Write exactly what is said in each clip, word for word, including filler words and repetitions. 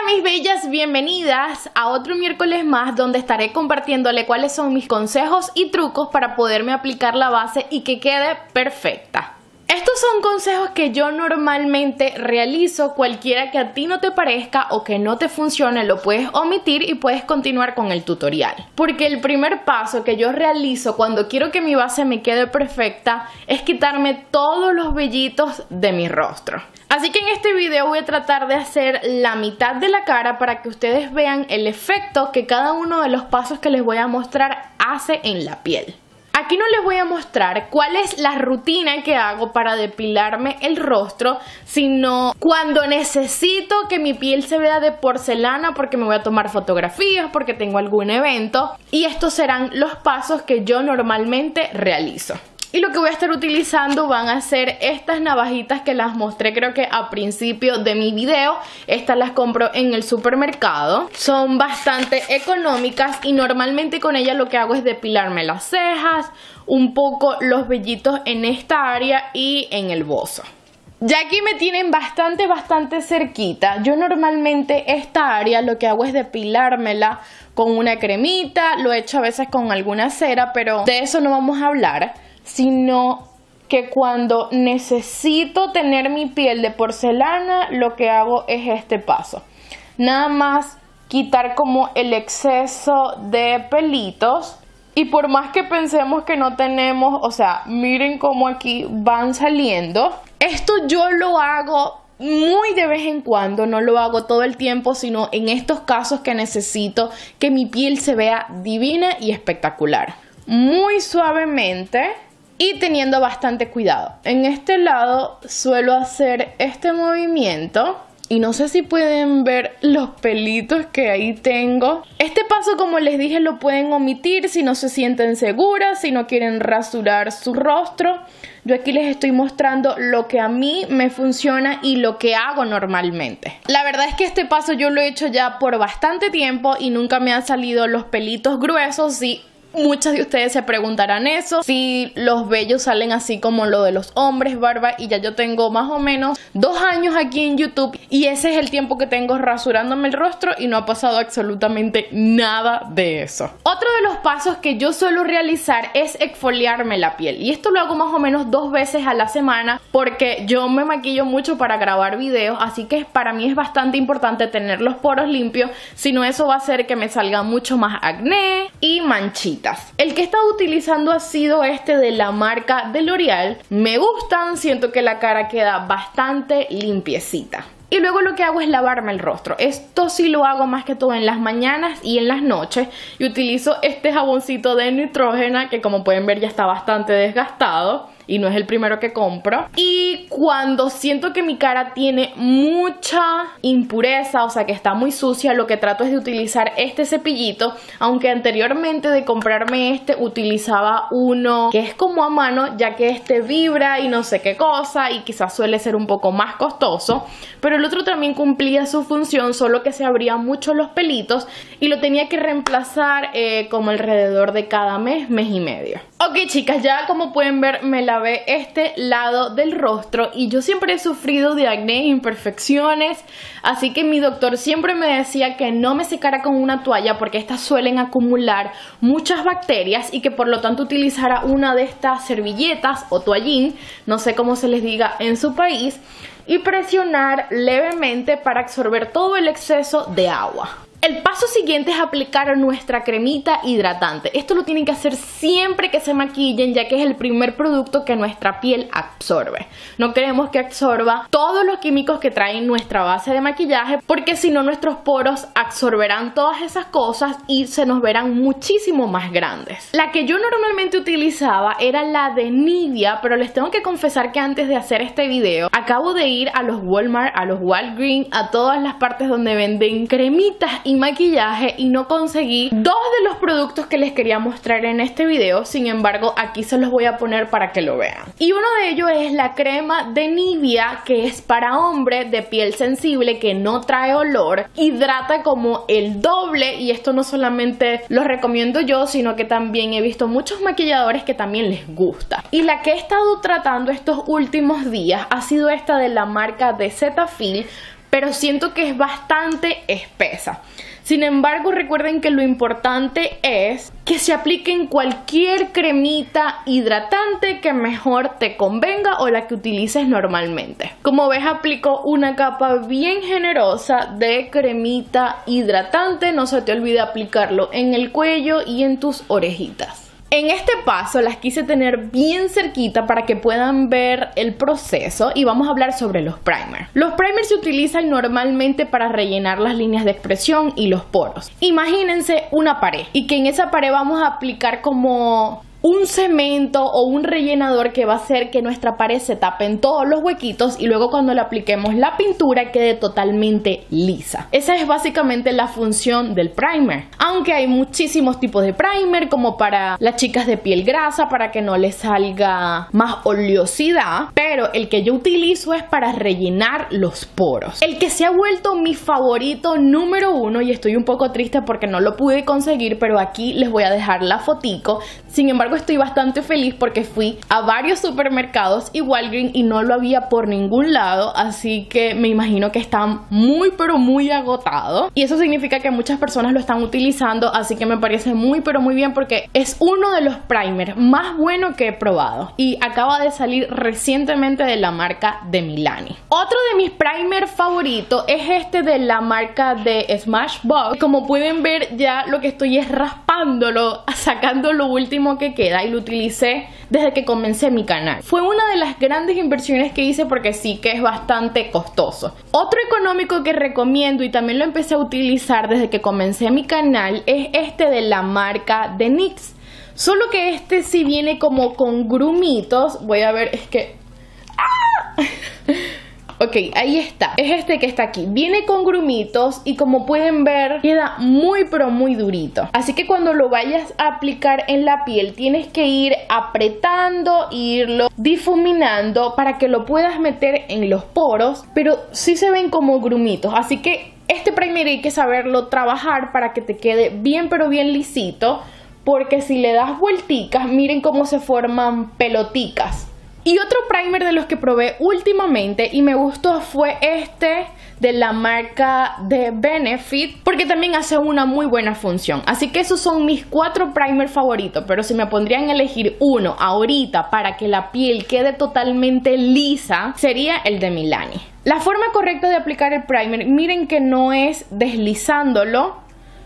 mis bellas, bienvenidas a otro miércoles más donde estaré compartiéndole cuáles son mis consejos y trucos para poderme aplicar la base y que quede perfecta. Estos son consejos que yo normalmente realizo, cualquiera que a ti no te parezca o que no te funcione lo puedes omitir y puedes continuar con el tutorial. Porque el primer paso que yo realizo cuando quiero que mi base me quede perfecta es quitarme todos los vellitos de mi rostro. Así que en este video voy a tratar de hacer la mitad de la cara para que ustedes vean el efecto que cada uno de los pasos que les voy a mostrar hace en la piel. Aquí no les voy a mostrar cuál es la rutina que hago para depilarme el rostro, sino cuando necesito que mi piel se vea de porcelana porque me voy a tomar fotografías, porque tengo algún evento, y estos serán los pasos que yo normalmente realizo. Y lo que voy a estar utilizando van a ser estas navajitas que las mostré creo que a principio de mi video. Estas las compro en el supermercado. Son bastante económicas y normalmente con ellas lo que hago es depilarme las cejas, un poco los vellitos en esta área y en el bozo. Ya aquí me tienen bastante, bastante cerquita. Yo normalmente esta área lo que hago es depilármela con una cremita. Lo he hecho a veces con alguna cera, pero de eso no vamos a hablar. Sino que cuando necesito tener mi piel de porcelana, lo que hago es este paso. Nada más quitar como el exceso de pelitos. Y por más que pensemos que no tenemos, o sea, miren cómo aquí van saliendo. Esto yo lo hago muy de vez en cuando, no lo hago todo el tiempo, sino en estos casos que necesito que mi piel se vea divina y espectacular. Muy suavemente. Y teniendo bastante cuidado. En este lado suelo hacer este movimiento. Y no sé si pueden ver los pelitos que ahí tengo. Este paso, como les dije, lo pueden omitir si no se sienten seguras, si no quieren rasurar su rostro. Yo aquí les estoy mostrando lo que a mí me funciona y lo que hago normalmente. La verdad es que este paso yo lo he hecho ya por bastante tiempo y nunca me han salido los pelitos gruesos. Y muchas de ustedes se preguntarán eso, si los vellos salen así como lo de los hombres, barba, y ya yo tengo más o menos dos años aquí en YouTube y ese es el tiempo que tengo rasurándome el rostro y no ha pasado absolutamente nada de eso. Otro de los pasos que yo suelo realizar es exfoliarme la piel y esto lo hago más o menos dos veces a la semana porque yo me maquillo mucho para grabar videos, así que para mí es bastante importante tener los poros limpios, si no eso va a hacer que me salga mucho más acné y manchitas. El que he estado utilizando ha sido este de la marca de L'Oreal. Me gustan, siento que la cara queda bastante limpiecita. Y luego lo que hago es lavarme el rostro. Esto sí lo hago más que todo en las mañanas y en las noches. Y utilizo este jaboncito de Neutrogena que como pueden ver ya está bastante desgastado. Y no es el primero que compro. Y cuando siento que mi cara tiene mucha impureza, o sea que está muy sucia, lo que trato es de utilizar este cepillito. Aunque anteriormente de comprarme este utilizaba uno que es como a mano, ya que este vibra y no sé qué cosa y quizás suele ser un poco más costoso. Pero el otro también cumplía su función, solo que se abrían mucho los pelitos y lo tenía que reemplazar eh, como alrededor de cada mes, mes y medio. Ok chicas, ya como pueden ver me lavé este lado del rostro y yo siempre he sufrido de acné e imperfecciones, así que mi doctor siempre me decía que no me secara con una toalla porque estas suelen acumular muchas bacterias y que por lo tanto utilizara una de estas servilletas o toallín, no sé cómo se les diga en su país, y presionar levemente para absorber todo el exceso de agua. El paso siguiente es aplicar nuestra cremita hidratante. Esto lo tienen que hacer siempre que se maquillen, ya que es el primer producto que nuestra piel absorbe. No queremos que absorba todos los químicos que trae nuestra base de maquillaje, porque si no nuestros poros absorberán todas esas cosas y se nos verán muchísimo más grandes. La que yo normalmente utilizaba era la de Nivea, pero les tengo que confesar que antes de hacer este video acabo de ir a los Walmart, a los Walgreens, a todas las partes donde venden cremitas y maquillaje y no conseguí dos de los productos que les quería mostrar en este video. Sin embargo, aquí se los voy a poner para que lo vean. Y uno de ellos es la crema de Nivea, que es para hombre de piel sensible, que no trae olor, hidrata como el doble, y esto no solamente lo recomiendo yo, sino que también he visto muchos maquilladores que también les gusta. Y la que he estado tratando estos últimos días ha sido esta de la marca de Cetaphil, pero siento que es bastante espesa. Sin embargo, recuerden que lo importante es que se apliquen cualquier cremita hidratante que mejor te convenga o la que utilices normalmente. Como ves, aplico una capa bien generosa de cremita hidratante. No se te olvide aplicarlo en el cuello y en tus orejitas. En este paso las quise tener bien cerquita para que puedan ver el proceso y vamos a hablar sobre los primers. Los primers se utilizan normalmente para rellenar las líneas de expresión y los poros. Imagínense una pared y que en esa pared vamos a aplicar como un cemento o un rellenador que va a hacer que nuestra pared se tape en todos los huequitos y luego cuando le apliquemos la pintura quede totalmente lisa. Esa es básicamente la función del primer. Aunque hay muchísimos tipos de primer, como para las chicas de piel grasa, para que no les salga más oleosidad, pero el que yo utilizo es para rellenar los poros. El que se ha vuelto mi favorito número uno, y estoy un poco triste porque no lo pude conseguir, pero aquí les voy a dejar la fotico. Sin embargo, estoy bastante feliz porque fui a varios supermercados y Walgreens y no lo había por ningún lado, así que me imagino que están muy pero muy agotados y eso significa que muchas personas lo están utilizando, así que me parece muy pero muy bien porque es uno de los primers más buenos que he probado y acaba de salir recientemente de la marca de Milani. Otro de mis primers favoritos es este de la marca de Smashbox. Como pueden ver, ya lo que estoy es raspándolo, sacando lo último que queda, y lo utilicé desde que comencé mi canal. Fue una de las grandes inversiones que hice porque sí que es bastante costoso. Otro económico que recomiendo y también lo empecé a utilizar desde que comencé mi canal es este de la marca de N Y X. Solo que este sí viene como con grumitos. Voy a ver, es que... ¡Ah! Ok, ahí está, es este que está aquí. Viene con grumitos y como pueden ver queda muy pero muy durito. Así que cuando lo vayas a aplicar en la piel tienes que ir apretando, irlo difuminando para que lo puedas meter en los poros. Pero sí se ven como grumitos, así que este primer hay que saberlo trabajar para que te quede bien pero bien lisito. Porque si le das vuelticas, miren cómo se forman peloticas. Y otro primer de los que probé últimamente y me gustó fue este de la marca de Benefit, porque también hace una muy buena función. Así que esos son mis cuatro primers favoritos, pero si me pondrían a elegir uno ahorita para que la piel quede totalmente lisa, sería el de Milani. La forma correcta de aplicar el primer, miren que no es deslizándolo,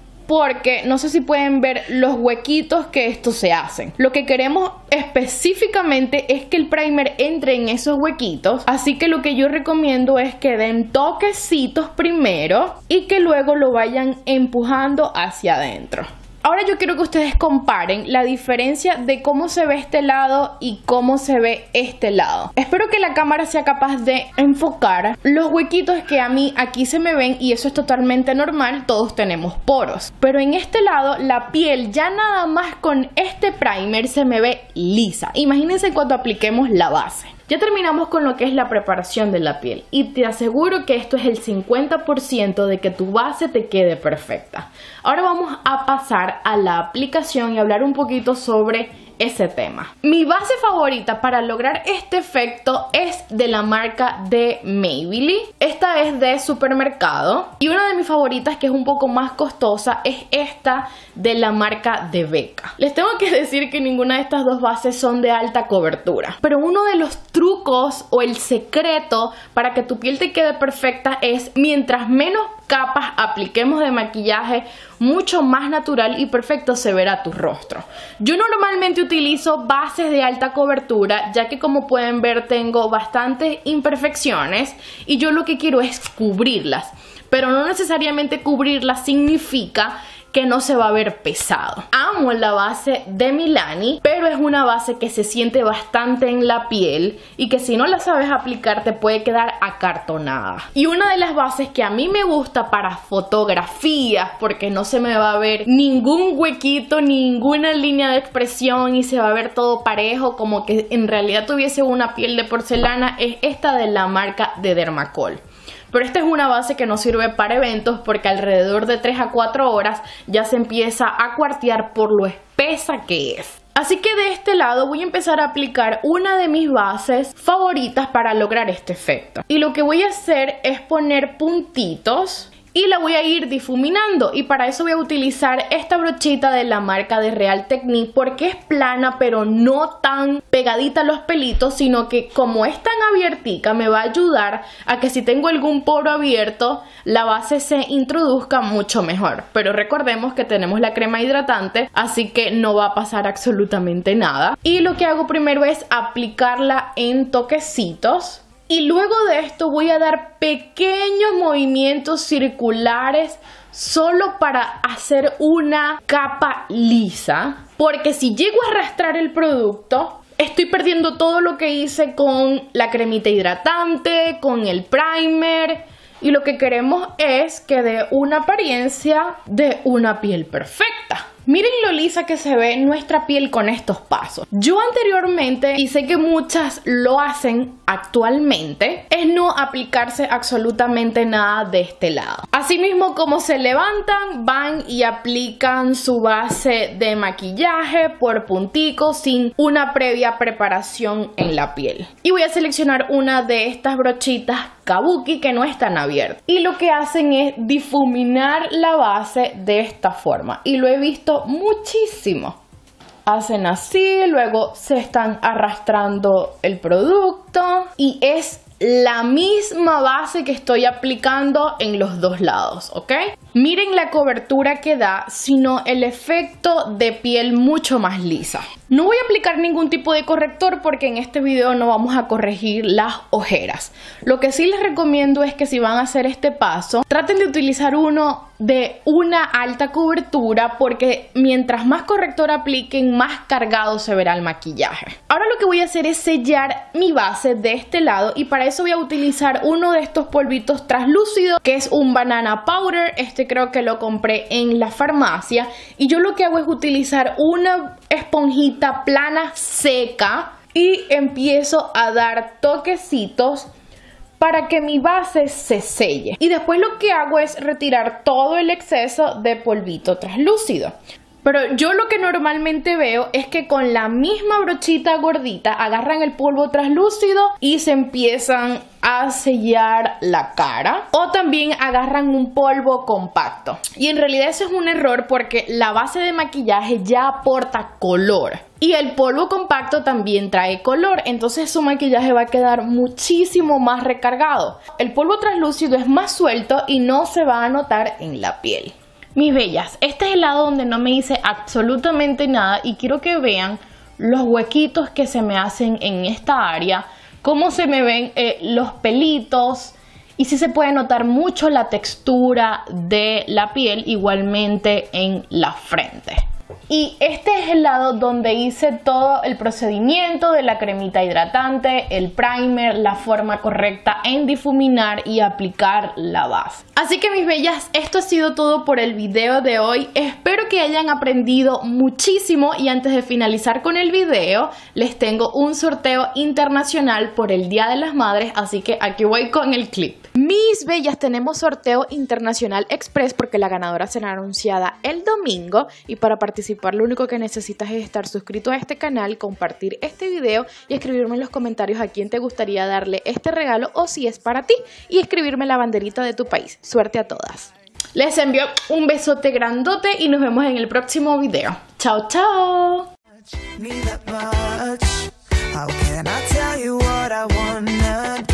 porque no sé si pueden ver los huequitos que estos se hacen. Lo que queremos específicamente es que el primer entre en esos huequitos, así que lo que yo recomiendo es que den toquecitos primero y que luego lo vayan empujando hacia adentro. Ahora yo quiero que ustedes comparen la diferencia de cómo se ve este lado y cómo se ve este lado. Espero que la cámara sea capaz de enfocar los huequitos que a mí aquí se me ven y eso es totalmente normal, todos tenemos poros. Pero en este lado la piel ya nada más con este primer se me ve lisa. Imagínense cuando apliquemos la base. Ya terminamos con lo que es la preparación de la piel y te aseguro que esto es el cincuenta por ciento de que tu base te quede perfecta. Ahora vamos a pasar a la aplicación y hablar un poquito sobre ese tema. Mi base favorita para lograr este efecto es de la marca de Maybelline. Esta es de supermercado y una de mis favoritas, que es un poco más costosa, es esta de la marca de Becca. Les tengo que decir que ninguna de estas dos bases son de alta cobertura, pero uno de los trucos o el secreto para que tu piel te quede perfecta es mientras menos capas apliquemos de maquillaje, mucho más natural y perfecto se verá tu rostro. Yo normalmente utilizo bases de alta cobertura, ya que como pueden ver tengo bastantes imperfecciones y yo lo que quiero es cubrirlas, pero no necesariamente cubrirlas significa que no se va a ver pesado. Amo la base de Milani, pero es una base que se siente bastante en la piel y que si no la sabes aplicar te puede quedar acartonada. Y una de las bases que a mí me gusta para fotografías, porque no se me va a ver ningún huequito, ninguna línea de expresión y se va a ver todo parejo, como que en realidad tuviese una piel de porcelana, es esta de la marca de Dermacol. Pero esta es una base que no sirve para eventos porque alrededor de tres a cuatro horas ya se empieza a cuartear por lo espesa que es. Así que de este lado voy a empezar a aplicar una de mis bases favoritas para lograr este efecto. Y lo que voy a hacer es poner puntitos y la voy a ir difuminando, y para eso voy a utilizar esta brochita de la marca de Real Technique porque es plana pero no tan pegadita a los pelitos, sino que como es tan abiertica me va a ayudar a que si tengo algún poro abierto la base se introduzca mucho mejor. Pero recordemos que tenemos la crema hidratante, así que no va a pasar absolutamente nada. Y lo que hago primero es aplicarla en toquecitos. Y luego de esto voy a dar pequeños movimientos circulares solo para hacer una capa lisa. Porque si llego a arrastrar el producto, estoy perdiendo todo lo que hice con la cremita hidratante, con el primer. Y lo que queremos es que dé una apariencia de una piel perfecta. Miren lo lisa que se ve nuestra piel con estos pasos. Yo anteriormente, y sé que muchas lo hacen actualmente, es no aplicarse absolutamente nada de este lado. Asimismo, como se levantan, van y aplican su base de maquillaje por punticos sin una previa preparación en la piel. Y voy a seleccionar una de estas brochitas kabuki que no están abiertas. Y lo que hacen es difuminar la base de esta forma. Y lo he visto muchísimo. Hacen así, luego se están arrastrando el producto y es la misma base que estoy aplicando en los dos lados, ¿ok? Miren la cobertura que da, sino el efecto de piel mucho más lisa. No voy a aplicar ningún tipo de corrector porque en este video no vamos a corregir las ojeras. Lo que sí les recomiendo es que si van a hacer este paso, traten de utilizar uno de una alta cobertura porque mientras más corrector apliquen, más cargado se verá el maquillaje. Ahora lo que voy a hacer es sellar mi base de este lado y para eso voy a utilizar uno de estos polvitos translúcidos que es un banana powder. Este creo que lo compré en la farmacia y yo lo que hago es utilizar una esponjita plana seca y empiezo a dar toquecitos para que mi base se selle. Y después lo que hago es retirar todo el exceso de polvito translúcido. Pero yo lo que normalmente veo es que con la misma brochita gordita agarran el polvo translúcido y se empiezan a sellar la cara. O también agarran un polvo compacto. Y en realidad eso es un error porque la base de maquillaje ya aporta color. Y el polvo compacto también trae color, entonces su maquillaje va a quedar muchísimo más recargado. El polvo translúcido es más suelto y no se va a notar en la piel. Mis bellas, este es el lado donde no me hice absolutamente nada y quiero que vean los huequitos que se me hacen en esta área, cómo se me ven eh, los pelitos y sí se puede notar mucho la textura de la piel, igualmente en la frente. Y este es el lado donde hice todo el procedimiento de la cremita hidratante, el primer, la forma correcta en difuminar y aplicar la base. Así que mis bellas, esto ha sido todo por el video de hoy. Espero que hayan aprendido muchísimo y antes de finalizar con el video, les tengo un sorteo internacional por el Día de las Madres, así que aquí voy con el clip. Mis bellas, tenemos sorteo internacional express porque la ganadora será anunciada el domingo y para participar lo único que necesitas es estar suscrito a este canal, compartir este video y escribirme en los comentarios a quién te gustaría darle este regalo o si es para ti y escribirme la banderita de tu país. Suerte a todas. Les envío un besote grandote y nos vemos en el próximo video. Chao, chao.